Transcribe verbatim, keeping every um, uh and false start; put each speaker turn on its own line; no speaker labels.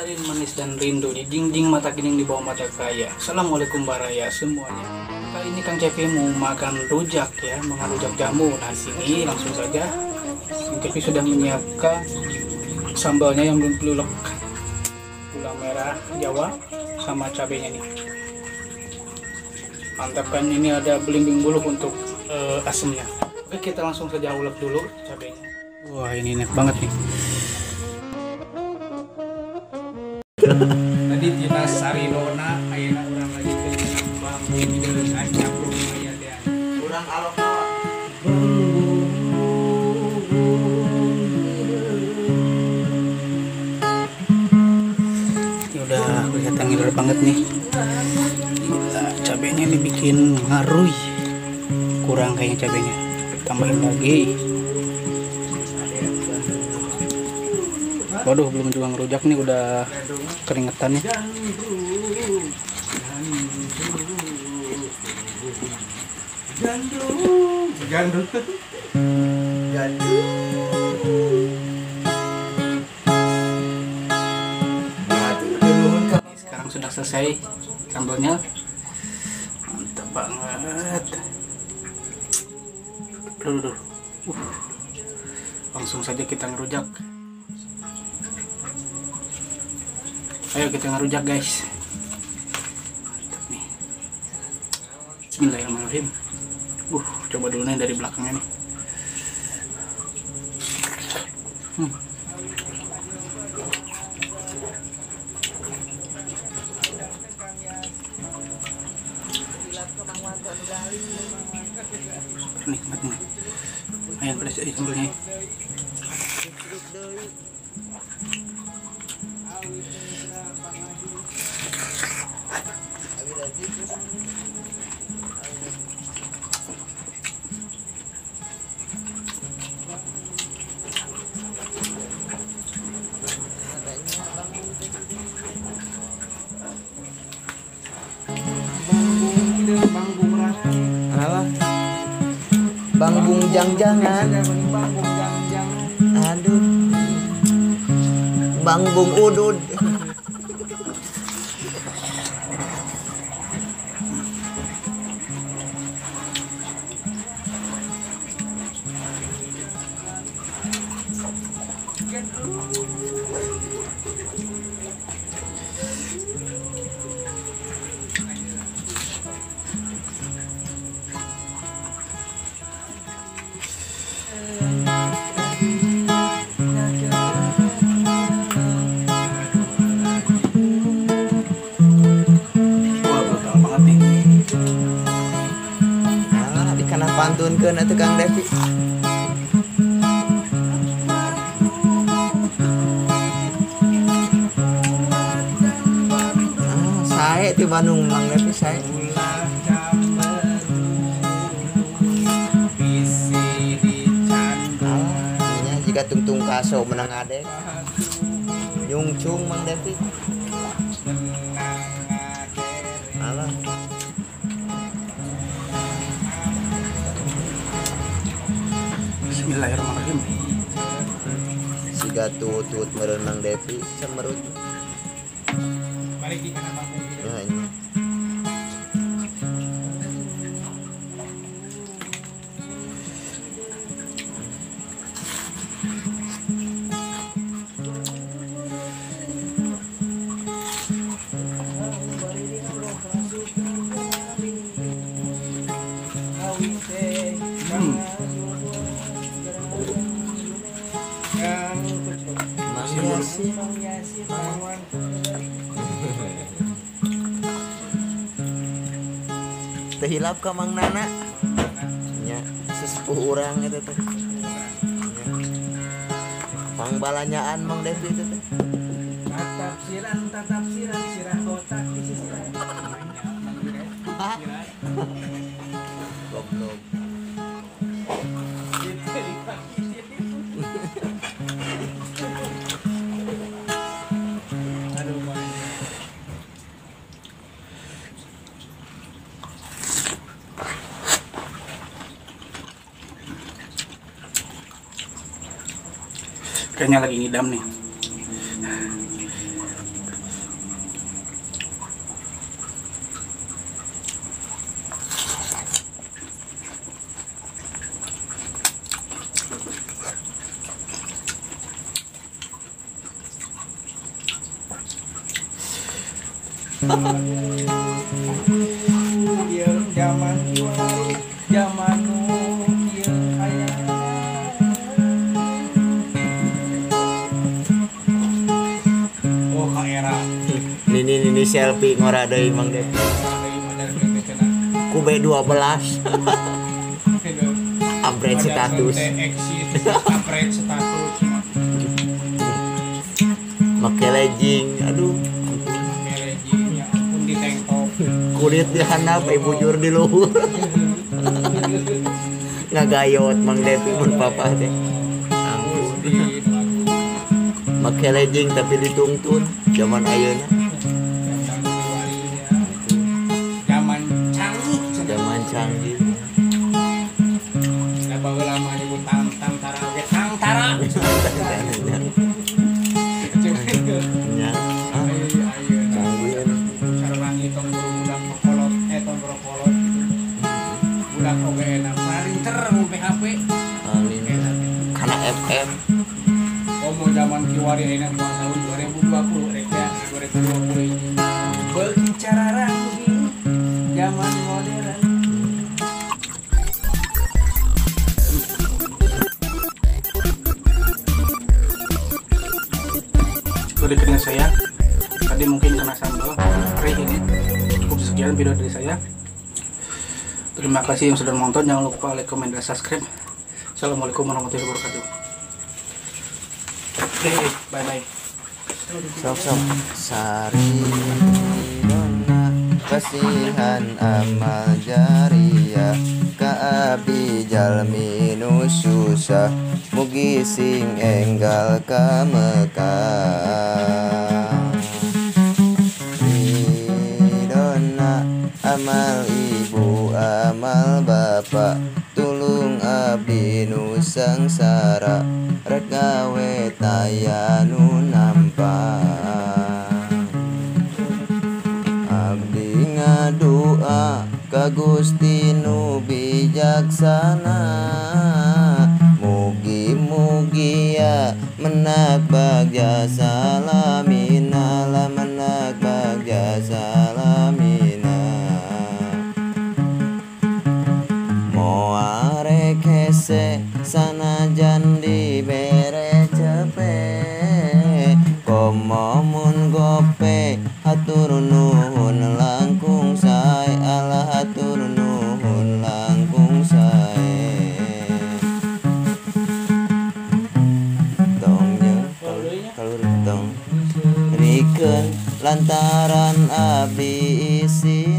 Kemarin manis dan rindu di dinding mata kining di bawah mata kaya. Assalamualaikum baraya semuanya. Kali ini Kang Cepi mau makan rujak ya, makan rujak jamu. Nah di sini langsung saja Kang Cepi sudah menyiapkan sambalnya yang belum peluluk, gula merah Jawa sama cabenya nih. Mantap kan, ini ada belimbing buluh untuk uh, asemnya. Oke, kita langsung saja ulek dulu cabenya. Wah, ini enak banget nih. Tadi tina sarinona ayeuna urang lagi teh nambang deuleuh aja belum aya teh.
Urang alokna.
Ini udah kelihatan ngiler banget nih. Gila, cabenya ini bikin ngaruh. Kurang kayaknya cabenya. Tambahin lagi. Waduh, belum juga ngerujak nih, udah keringetan nih.
Gandum, gandum, gandum.
Sekarang sudah selesai sambalnya, mantap banget. Duh, duh. Uh. Langsung saja kita ngerujak. Ayo kita ngerujak guys. Mantap nih. Bismillahirrahmanirrahim. Uh, coba dulu nih dari belakangnya nih. Hmm. Super nikmat nih. Ayo pedas aja sambalnya.
Bangbung jang-jangan. Aduh. Bangbung udud. Pantunkeun atuh Kang Devi. Ah, sae ti Bandung Kang Devi sae. Nya jika tungtung kaso menang ade. Nyungcung Mang Devi. Alah.
Bismillahirrahmanirrahim.
Siga tutut meureun Mang Devi samerut.
Balik di kana bangku.
Ya ini. Teh hilap ka Mang Nana nya sesepuh urang eta teh pangbalanyaan Mang Devi itu teh
Tatap siran, tatap siran, sirah kotak di sisiran.
goblok.
Kayaknya lagi ngidam nih. Ieu zaman kiwari, zaman nu kieu aya. Oh, ka era.
Nini nini selfie ngora deui Mang Depi.
Deui model kieu cenah.
Ku B dua belas. Upgrade status.
Exit, upgrade status.
Make legging. Aduh.
Melejing, ya ampun di tank top.
Kulit di handap, eh bujur di luhur. Ngagayot Mang Depi mun papa teh. Ampun.
Di lagu.
Make legging tapi dituntun zaman ayeuna.
Zaman kiwari ya. Zaman canggih cenah.
Zaman canggih.
Da baheula mah nyebut tang tang tara oge tang tara.
Nya. Ah,
Ayo ayo
canggih.
sareng itong budak pokolot eh tong pokolot gitu. Budak oge enak marinter mu P H P.
Alin. Kana F M.
Oh mau zaman kiwari enak mah tahun dua ribu dua puluh rek ya dua ribu dua puluh ini. Berbicara lagi zaman modern. Seperti dengan saya tadi mungkin kena sambal hari ini cukup sekian video dari saya. Terima kasih yang sudah menonton, jangan lupa like, comment, dan subscribe. Assalamualaikum warahmatullahi wabarakatuh. Oke, bye bye.
Sok sok sari dona kasihan amal jariah ka abdi jalmi nu susah mugi sing enggal ka Mekah. Ridona amal ibu amal bapak tulung abdi nu sangsara rek gawe taya nu nampang. Abdi ngadua ka Gusti nu bijaksana mugi-mugi ya menak bagja salamina la menak bagja salamina. Moarek hese sanajan dibere cepe komomun gope hatur nuhun langkung sae ala hatur nuhun langkung sae. Tong jeung kalur tong rikeun lantaran abdi isi